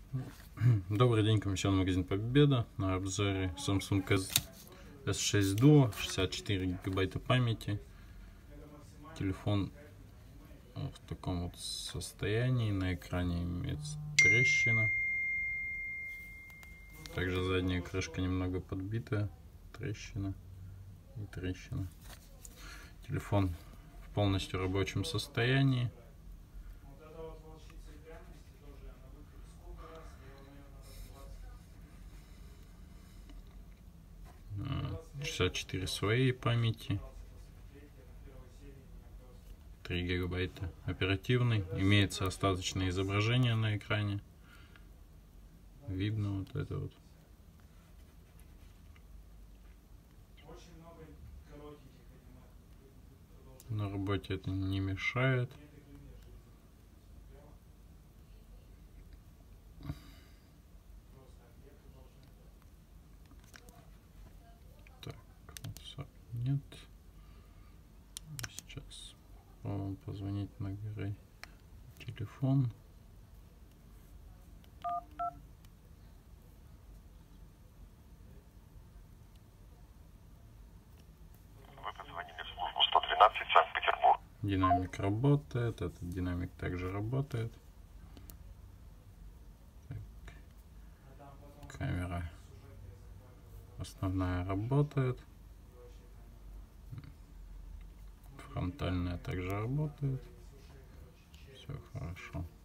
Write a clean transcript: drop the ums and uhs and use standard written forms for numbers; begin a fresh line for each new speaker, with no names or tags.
Добрый день, комиссионный магазин Победа. На обзоре Samsung S6 Duo, 64 гигабайта памяти. Телефон в таком вот состоянии. На экране имеется трещина. Также задняя крышка немного подбитая. Трещина и трещина. Телефон в полностью рабочем состоянии. — 64 своей памяти, 3 гигабайта оперативной. Имеется остаточное изображение на экране. Видно вот это вот. На работе это не мешает. Так, WhatsApp нет. Сейчас попробуем позвонить на горы телефон.
Вы позвонили в службу 112 Санкт-Петербург.
Динамик работает, этот динамик также работает. Так. Камера основная работает. Фронтальная также работает. Все хорошо.